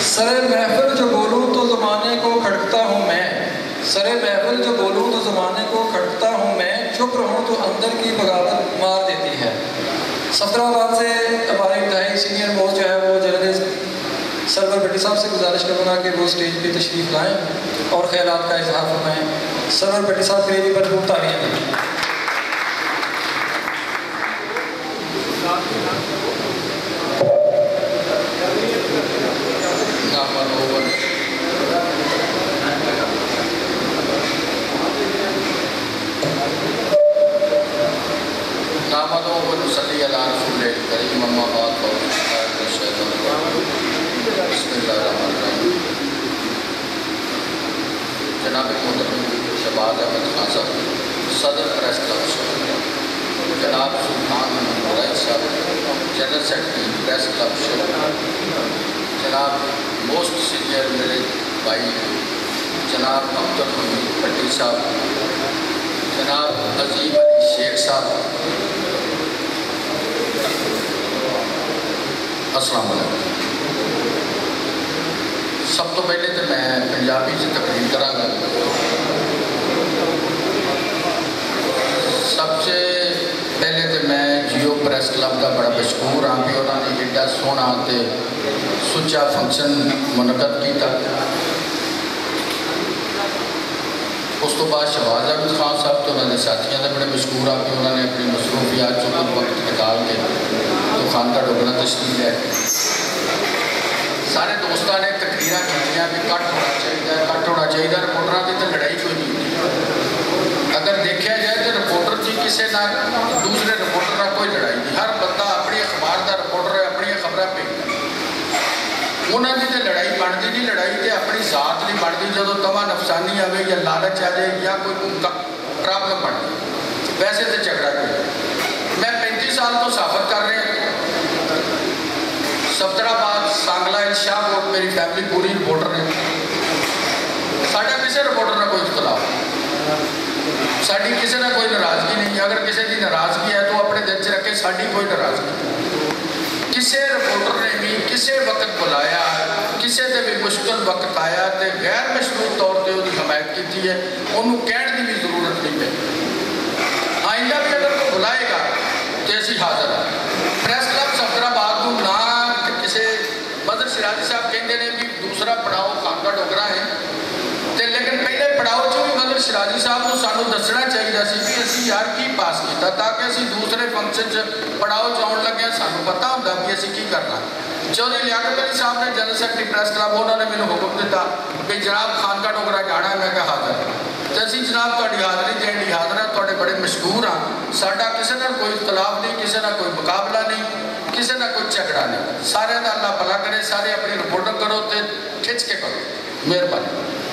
سر محفل جو بولوں تو زمانے کو کھڑکتا ہوں میں، سر محفل جو بولوں تو زمانے کو کھڑکتا ہوں میں، چپ رہوں تو اندر کی بغاوت مار دیتی ہے۔ صفدر آباد سے ہمارے انتہائی سینئر موسٹ جو ہے وہ جرنلسٹ سرور بھٹی صاحب سے گزارش کروں گا کہ وہ اسٹیج پہ تشریف لائیں اور خیالات کا اظہار فرمائیں۔ سرور بھٹی صاحب کے لیے پر خوب تالیاں دیں۔ صلی اللہ رسول کریم اما بعد بسم اللہ الرحمن الرحیم۔ جناب محترم شہباز احمد خان صاحب صدر پریس کلب، جناب سلطان محمد رائد صاحب جنرل سیکرٹری پریس کلب، جناب موسٹ سینئر میرے بھائی جناب عبد الحمید بھٹی صاحب، جناب عظیم علی شیخ صاحب، السلام علیکم۔ سب تو پہلے تو میں پنجابی سے تقریر کرا گا۔ سب سے پہلے تو میں جیو پریس کلب کا بڑا مشکور ہاں کہ انہوں نے ایڈا سونا تے سچا فنکشن منعقد کیتا۔ اس تو بعد شہباز احمد خان صاحب تو انہوں نے ساتھیاں نے بڑے مشکور ہاں کہ انہوں نے اپنی مصروفیات جو کچھ وقت نکال کے تو خانقاہ ڈوگرہ تشریف لے۔ سارے دوستان نے تقریریں کی بھی کٹ ہونا چاہیے، رپورٹروں کی تو لڑائی کوئی نہیں۔ اگر دیکھا جائے تو رپورٹر کی کسی نہ دوسرے رپورٹر کا کوئی لڑائی نہیں، ہر بندہ اپنی اخبار کا رپورٹر ہے، اپنی خبریں بھیجتا۔ انہوں کی تو لڑائی بنتی نہیں، لڑائی تو اپنی ذات نہیں بنتی جب تما نفسانی آئے یا لالچ آ جائے یا کوئی پرابلم بن جائے، ویسے تو جھگڑا کوئی۔ میں 35 سال تو سفر کر رہا ہوں، صفدر آباد سانگلہ شاہ کوٹ میری فیملی پوری رپورٹر ہے۔ ساڈا کسی رپورٹر کا کوئی اختلاف نہیں، ساری کسی نے کوئی ناراضگی نہیں۔ اگر کسی کی ناراضگی ہے تو اپنے دل چ رکھے، ساری کوئی ناراضگی نہیں۔ کسی رپورٹر نے بھی کسی وقت بلایا، کسی سے بھی مشکل وقت آیا تو غیر مشروط طور پہ وہ حمایت کی ہے، انہوں کہنے کی بھی ضرورت نہیں پہ۔ آئندہ بھی اگر کوئی بلائے گا تو اسی حاضر ہیں۔ پریس کلب صفدر آباد کو نہ کسی مدر شیرازی صاحب کہتے ہیں بھی دوسرا پڑاؤ خانقاہ ڈوگرہ ہے، لیکن پہلے پڑاؤ جو بھی مدر شیرازی صاحب کو سانو دسنا چاہیے سی کہ اسی یار کی پاس کیتا تاکہ اسی دوسرے فنکشن پڑاؤ جاؤن لگے سانو پتا ہوتا کہ اسی کی کرنا۔ چودھری لیاقت علی صاحب نے جنرل سیکرٹری پریس کلب انہوں نے مجھے حکم دیتا کہ جناب خانقاہ ڈوگرہ جانا ہے، میں کہا حاضر تو اسی جناب تاری حاضری دین لی حاضر ہیں، تھوڑے بڑے مشہور ہاں۔ ساڈا کسی نہ کوئی اختلاف نہیں، کسی نہ کوئی مقابلہ نہیں، کسی نہ کوئی جھگڑا نہیں۔ سارے دا اللہ بھلا کرے، سارے اپنی رپورٹنگ کرو تے کھچ کے کرو۔ مہربانی۔